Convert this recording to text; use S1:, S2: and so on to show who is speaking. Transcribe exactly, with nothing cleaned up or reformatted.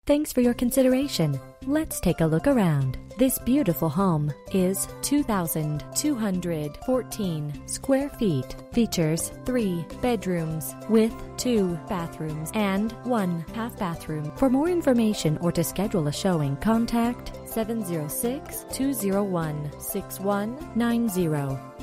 S1: Thanks for your consideration. Let's take a look around. This beautiful home is two thousand two hundred fourteen square feet. Features three bedrooms with two bathrooms and one half bathroom. For more information or to schedule a showing, contact seven zero six, two zero one, six one nine zero.